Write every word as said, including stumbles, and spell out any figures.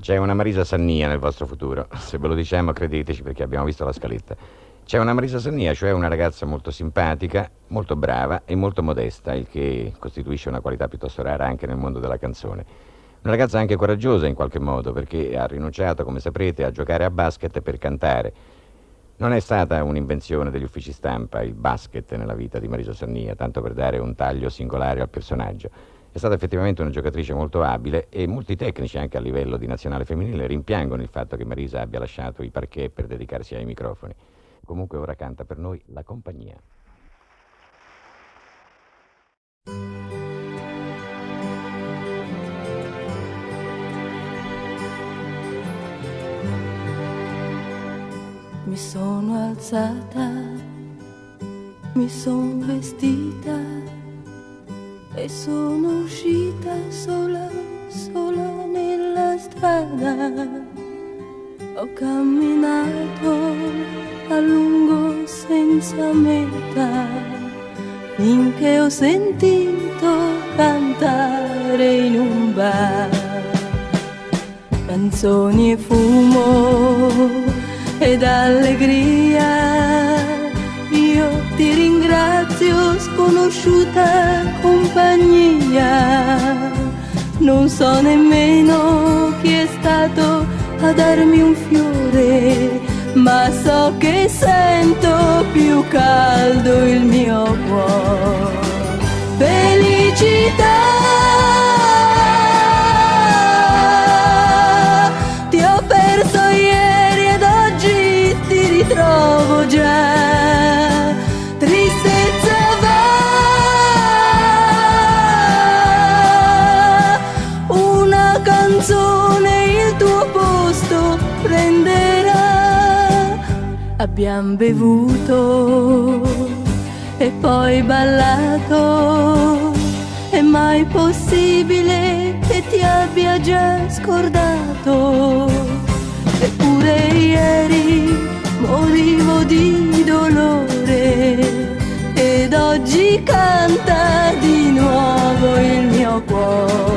C'è una Marisa Sannia nel vostro futuro. Se ve lo diciamo, credeteci, perché abbiamo visto la scaletta. C'è una Marisa Sannia, cioè una ragazza molto simpatica, molto brava e molto modesta, il che costituisce una qualità piuttosto rara anche nel mondo della canzone. Una ragazza anche coraggiosa in qualche modo, perché ha rinunciato, come saprete, a giocare a basket per cantare. Non è stata un'invenzione degli uffici stampa il basket nella vita di Marisa Sannia, tanto per dare un taglio singolare al personaggio. È stata effettivamente una giocatrice molto abile e molti tecnici anche a livello di nazionale femminile rimpiangono il fatto che Marisa abbia lasciato i parquet per dedicarsi ai microfoni. Comunque ora canta per noi La Compagnia. Mi sono alzata, mi sono vestita e sono uscita sola, sola nella strada. Ho camminato a lungo senza meta, finché ho sentito cantare in un bar canzoni e fumo ed allegria. Io ti ringrazio, sconosciuta compagnia. Non so nemmeno chi è stato a darmi un fiore, ma so che sento più caldo il mio cuore. Felicità, ti ho perso ieri ed oggi ti ritrovo già. Tristezza va, una canzone il tuo posto prenderà. Abbiamo bevuto e poi ballato, è mai possibile che ti abbia già scordato? Eppure ieri morivo di dolore ed oggi canta di nuovo il mio cuore.